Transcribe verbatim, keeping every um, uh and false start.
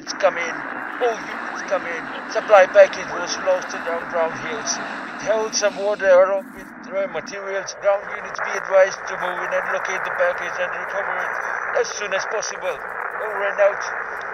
units come in. All units come in. Supply package was lost down ground hills. It held some water along with raw materials. Ground units be advised to move in and locate the package and recover it as soon as possible. Over and out.